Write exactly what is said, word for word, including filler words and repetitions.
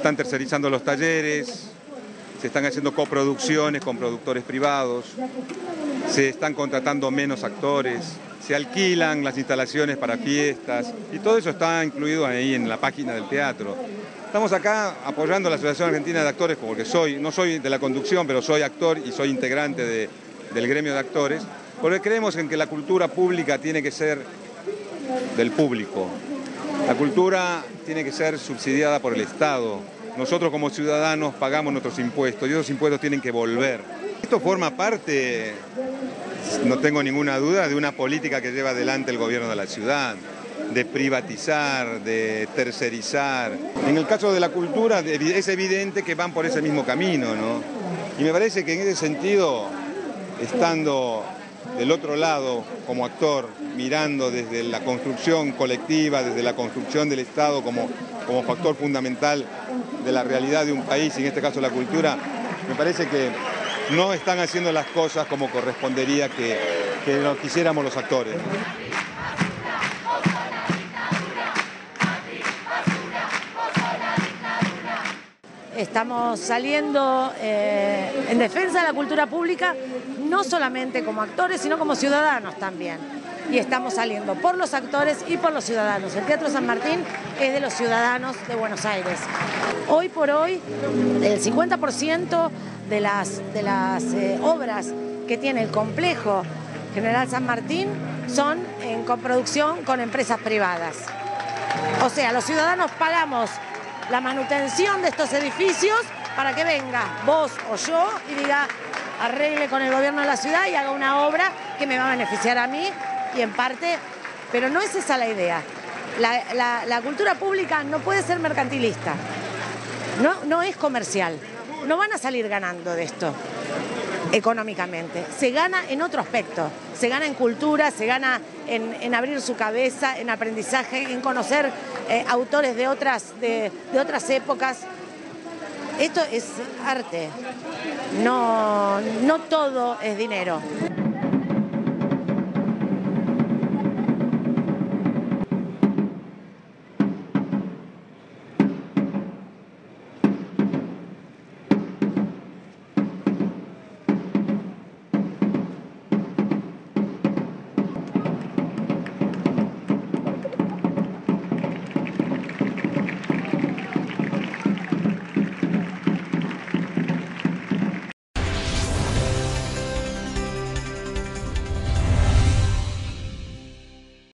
están tercerizando los talleres, se están haciendo coproducciones con productores privados, se están contratando menos actores, se alquilan las instalaciones para fiestas y todo eso está incluido ahí en la página del teatro. Estamos acá apoyando a la Asociación Argentina de Actores porque soy, no soy de la conducción, pero soy actor y soy integrante de, del gremio de actores, porque creemos en que la cultura pública tiene que ser del público. La cultura tiene que ser subsidiada por el Estado. Nosotros como ciudadanos pagamos nuestros impuestos y esos impuestos tienen que volver. Esto forma parte, no tengo ninguna duda, de una política que lleva adelante el gobierno de la ciudad, de privatizar, de tercerizar. En el caso de la cultura es evidente que van por ese mismo camino, ¿no? Y me parece que en ese sentido, estando del otro lado como actor, mirando desde la construcción colectiva, desde la construcción del Estado como, como factor fundamental de la realidad de un país, y en este caso la cultura, me parece que no están haciendo las cosas como correspondería que, que lo quisiéramos los actores. Estamos saliendo eh, en defensa de la cultura pública, no solamente como actores, sino como ciudadanos también. Y estamos saliendo por los actores y por los ciudadanos. El Teatro San Martín es de los ciudadanos de Buenos Aires. Hoy por hoy, el cincuenta por ciento de las, de las eh, obras que tiene el complejo General San Martín son en coproducción con empresas privadas. O sea, los ciudadanos pagamos la manutención de estos edificios para que venga vos o yo y diga, arregle con el gobierno de la ciudad y haga una obra que me va a beneficiar a mí y en parte, pero no es esa la idea. La, la, la cultura pública no puede ser mercantilista, no, no es comercial, no van a salir ganando de esto económicamente, se gana en otro aspecto, se gana en cultura, se gana en, en abrir su cabeza, en aprendizaje, en conocer eh, autores de otras, de, de otras épocas. Esto es arte, no, no todo es dinero.